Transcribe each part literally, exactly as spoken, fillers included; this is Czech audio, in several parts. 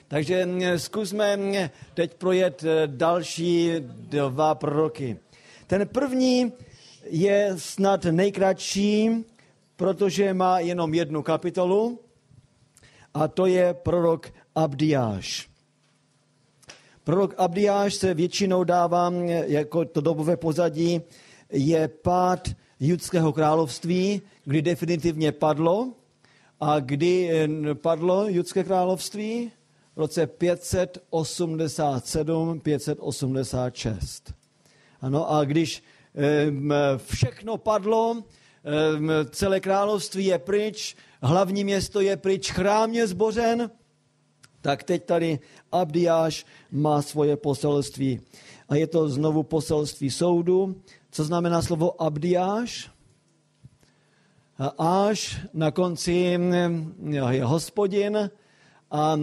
Takže zkusme teď projet další dva proroky. Ten první je snad nejkratší, protože má jenom jednu kapitolu, a to je prorok Abdiáš. Prorok Abdiáš se většinou dává jako to dobové pozadí, je pád Judského království, kdy definitivně padlo. A kdy padlo Judské království? V roce pět set osmdesát sedm, pět set osmdesát šest. Ano, a když všechno padlo, celé království je pryč, hlavní město je pryč, chrám je zbořen, tak teď tady Abdiáš má svoje poselství. A je to znovu poselství soudu. Co znamená slovo Abdiáš? Až na konci je Hospodin a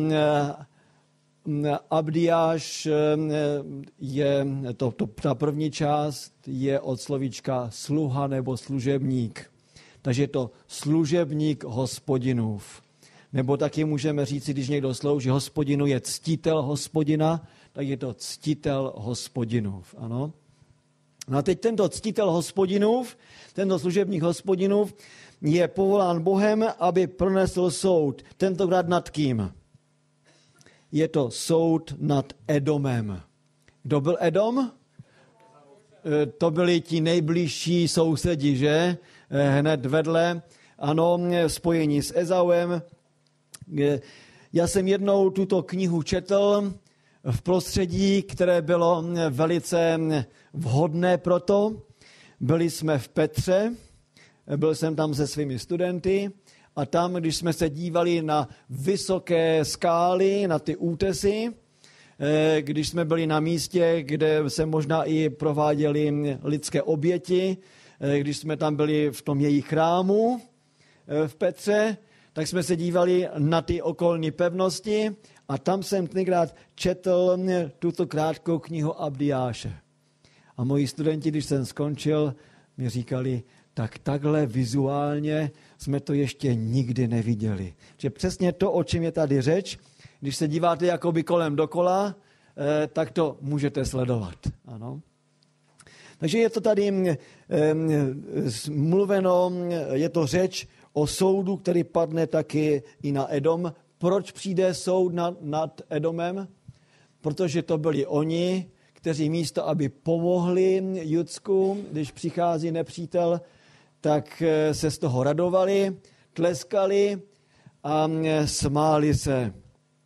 Abdiáš je, to, to, ta první část je od slovíčka sluha nebo služebník. Takže je to služebník Hospodinův. Nebo taky můžeme říct, když někdo slouží Hospodinu, je ctitel Hospodina, tak je to ctitel Hospodinův. Ano. No a teď tento ctitel Hospodinův, tento služebník Hospodinův je povolán Bohem, aby pronesl soud. Tentokrát nad kým? Je to soud nad Edomem. Kdo byl Edom? To byli ti nejbližší sousedi, že? Hned vedle, ano, spojení s Ezauem. Já jsem jednou tuto knihu četl v prostředí, které bylo velice vhodné pro to. Byli jsme v Petře, byl jsem tam se svými studenty a tam, když jsme se dívali na vysoké skály, na ty útesy, když jsme byli na místě, kde se možná i prováděly lidské oběti, když jsme tam byli v tom jejich chrámu v Petře, tak jsme se dívali na ty okolní pevnosti a tam jsem tenkrát četl tuto krátkou knihu Abdiáše. A moji studenti, když jsem skončil, mi říkali, tak takhle vizuálně jsme to ještě nikdy neviděli. Že přesně to, o čem je tady řeč, když se díváte jakoby kolem dokola, tak to můžete sledovat. Ano. Takže je to tady mluveno, je to řeč o soudu, který padne taky i na Edom. Proč přijde soud nad, nad Edomem? Protože to byli oni, kteří místo, aby pomohli Judsku, když přichází nepřítel, tak se z toho radovali, tleskali a smáli se.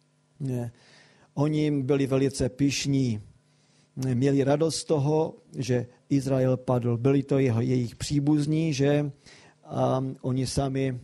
Oni byli velice pyšní. Měli radost z toho, že Izrael padl. Byli to jeho, jejich příbuzní, že a oni sami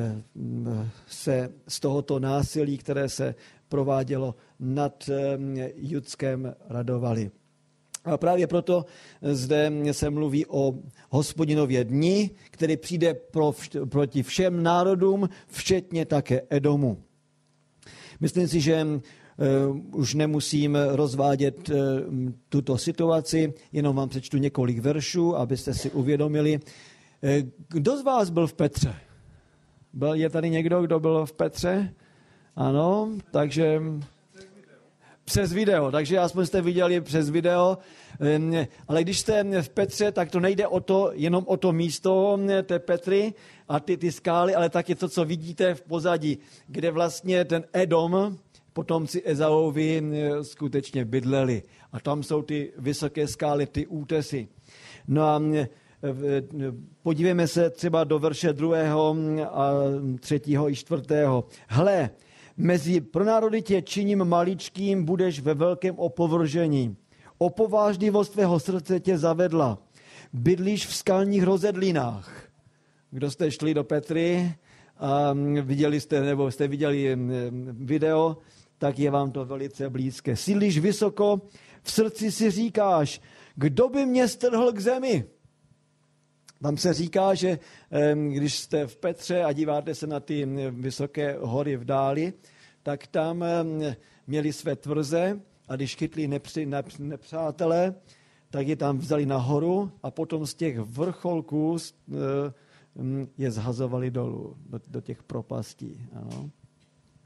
se z tohoto násilí, které se provádělo nad Judskem, radovali. A právě proto zde se mluví o Hospodinově dni, který přijde pro, proti všem národům, včetně také Edomu. Myslím si, že už nemusím rozvádět tuto situaci, jenom vám přečtu několik veršů, abyste si uvědomili. Kdo z vás byl v Petře? Byl, je tady někdo, kdo byl v Petře? Ano, takže přes video, takže aspoň jste viděli přes video, ale když jste v Petře, tak to nejde o to, jenom o to místo té Petry a ty, ty skály, ale taky to, co vidíte v pozadí, kde vlastně ten Edom, potomci Ezauovi, skutečně bydleli. A tam jsou ty vysoké skály, ty útesy. No a podívejme se třeba do verše druhého a třetího i čtvrtého. Hle, mezi pronárody tě činím maličkým, budeš ve velkém opovržení. Opovážlivost tvého srdce tě zavedla. Bydlíš v skalních rozedlinách. Kdo jste šli do Petry a viděli jste, nebo jste viděli video, tak je vám to velice blízké. Sídlíš vysoko, v srdci si říkáš, kdo by mě strhl k zemi? Tam se říká, že když jste v Petře a díváte se na ty vysoké hory v dáli, tak tam měli své tvrze a když chytli nepři, nepřátelé, tak je tam vzali nahoru a potom z těch vrcholků je zhazovali dolů, do, do těch propastí. Ano.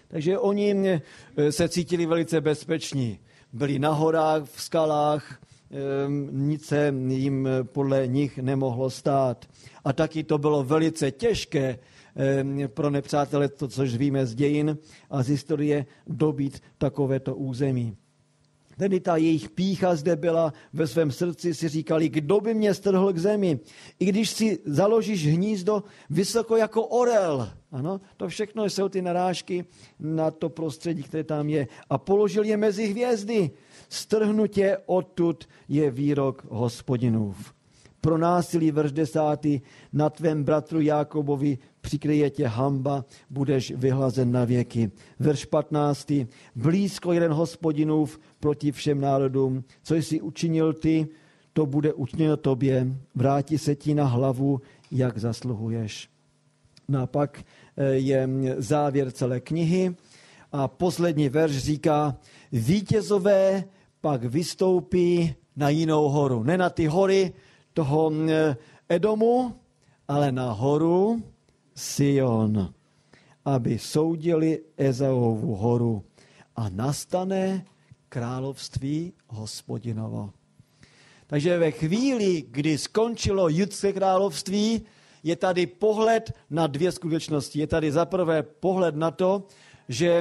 Takže oni se cítili velice bezpeční. Byli na horách, v skalách, nic se jim podle nich nemohlo stát. A taky to bylo velice těžké pro nepřátele, to, což víme z dějin a z historie, dobít takovéto území. Tedy ta jejich pýcha zde byla, ve svém srdci si říkali, kdo by mě strhl k zemi, i když si založíš hnízdo vysoko jako orel. Ano, to všechno jsou ty narážky na to prostředí, které tam je. A položil je mezi hvězdy. Strhnu tě odtud je výrok Hospodinův. Pro násilí verš desátý, na tvém bratru Jákobovi přikryje tě hamba, budeš vyhlazen na věky. Verš patnáctý, blízko jeden Hospodinův proti všem národům, co jsi učinil ty, to bude učiněno tobě, vrátí se ti na hlavu, jak zasluhuješ. No a pak je závěr celé knihy a poslední verš říká, vítězové pak vystoupí na jinou horu. Ne na ty hory toho Edomu, ale na horu Sion, aby soudili Ezauovu horu a nastane království Hospodinovo. Takže ve chvíli, kdy skončilo judské království, je tady pohled na dvě skutečnosti. Je tady zaprvé pohled na to, že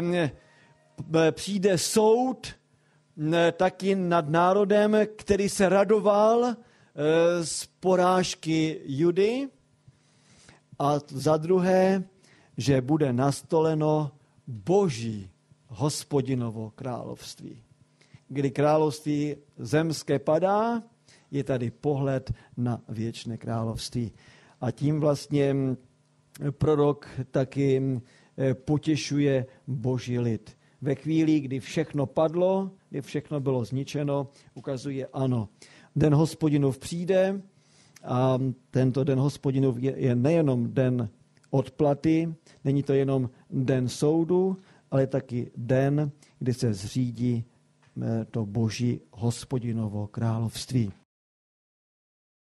přijde soud taky nad národem, který se radoval z porážky Judy, a za druhé, že bude nastoleno Boží Hospodinovo království. Kdy království zemské padá, je tady pohled na věčné království. A tím vlastně prorok taky potěšuje Boží lid. Ve chvíli, kdy všechno padlo, kdy všechno bylo zničeno, ukazuje ano, den Hospodinův přijde a tento den Hospodinův je, je nejenom den odplaty, není to jenom den soudu, ale taky den, kdy se zřídí to Boží Hospodinovo království.